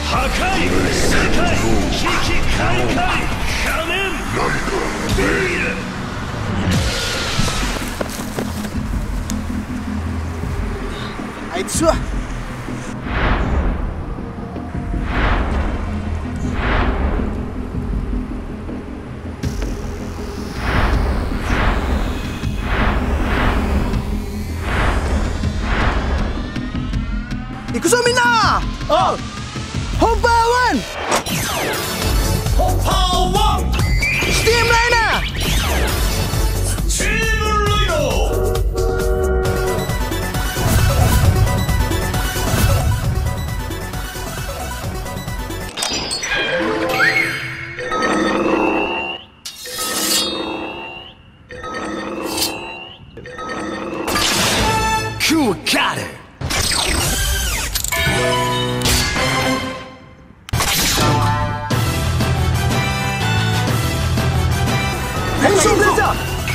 破壊世界危機開会仮面ビールあいつは行くぞみんな。 あ本番ワンホッパーワンスティームライナーチームライドクワガタ変身ブレザー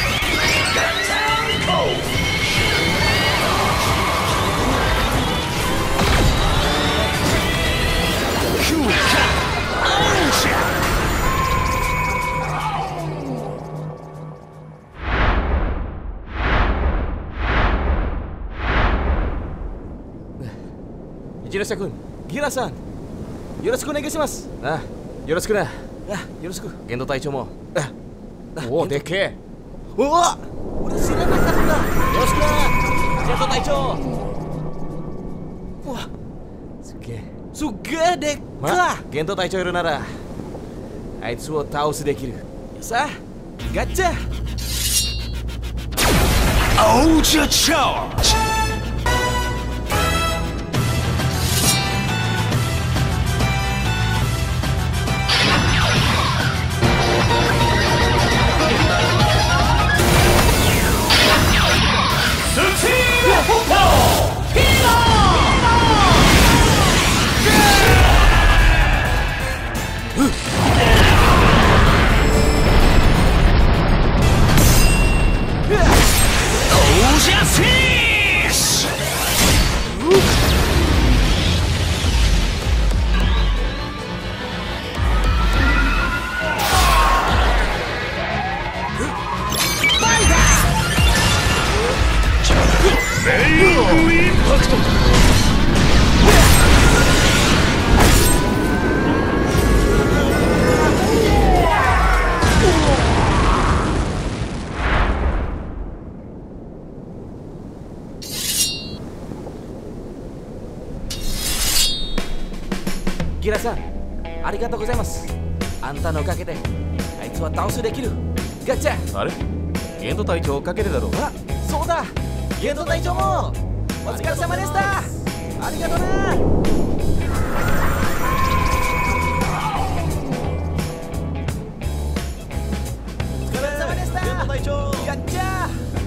一ノ瀬君、ギラさん、よろしくお願いします。あ、よろしくな。あ、よろしく。玄斗隊長も。おお、でっけえ。うわ、俺知らなかった。よろしくな、玄斗隊長。うわ、すっげえ。すっげえでっか。玄斗隊長いるなら、あいつを倒すできる。さあ、ガッチャ。 オージャーチャージギラさん、ありがとうございます。あんたのおかげであいつは倒すできる。ガッチャ。 あれ、玄斗隊長追っかけてだろ。 あ、そうだ、玄斗隊長もお疲れ様でした。ありがとうな。お疲れ様でした。玄斗隊長、ガッチャ。